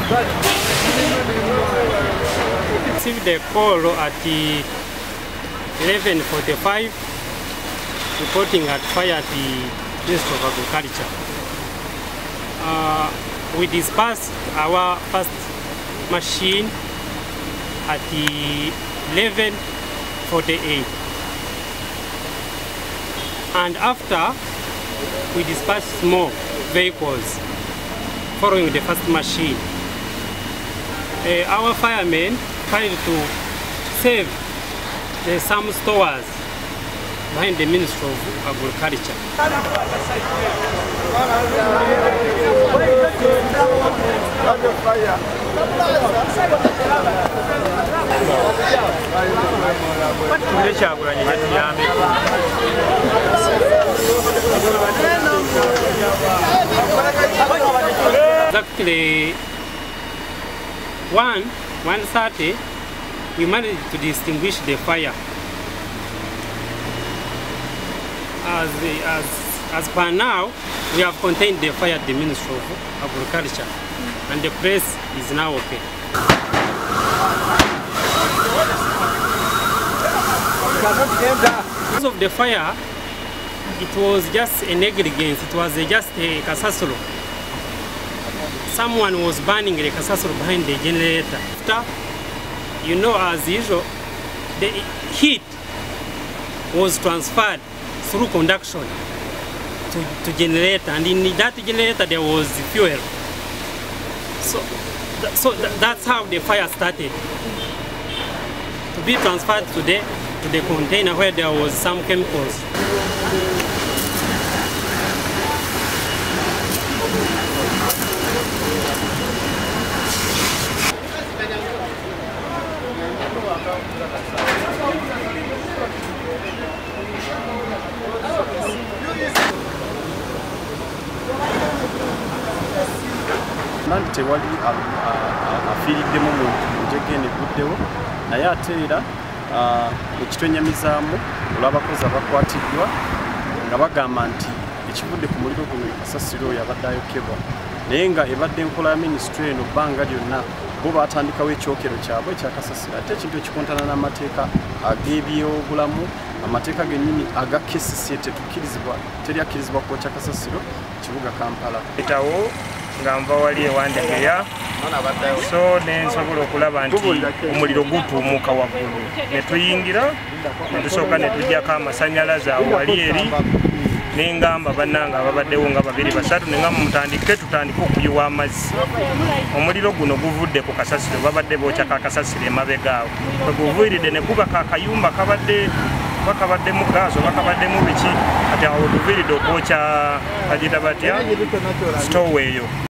Received the call at 11:45 reporting at fire at the Ministry of Agriculture. We dispatched our first machine at 11:48, and after we dispatched more vehicles following the first machine. Our firemen tried to save some stores behind the Ministry of Agriculture. Exactly 1:30, we managed to distinguish the fire. As per now, we have contained the fire at the Ministry of Agriculture, and the place is now okay. Because of the fire, it was just a negligence. It was just a kasasolo. Someone was burning the kasasolo behind the generator. After, you know, as usual, the heat was transferred through conduction to generator, and in that generator there was fuel. So that's how the fire started, to be transferred to the container where there was some chemicals. Tewali afiiriddemu muntu njegene guddewo naye ate era ekitwenyamizaamu olw'abakozi abakwatiddwa nga bagamba nti ekivudde ku muliro guno kasasiro yabadde ayokebwa, naye nga ebadde enkola ya minisitule eno bbanga lyonna bo baatandikawo ekyokero kyabwe ekya kasasiro, ate ekintu ekikontana n'amateeka ag'ebyobulamu, amateeka gennyini aga KCCA teryakkirizibwa kwokya kasasiro kibuga Kampala. Nga nva wali ewandegeya, so nensobola okulaba nti omuliro gutuumuka waggulu, ne tuyingira ne tusooka ne tuggyako amasannyalaze awo wali eri, ne ngamba bannange ababaddewo nga 2-3 ne ngamba tutandike okuyiwa amazzi. Omuliro guno guvudde ku kasasiro, babadde bookya ka kasasiro emabega awo, kwe guviiridde ne gubaka akayumba bakabaddemu gaazo bakabaddemu biki, ati awo guviiridde okwokya kagita batya sitowe eyo.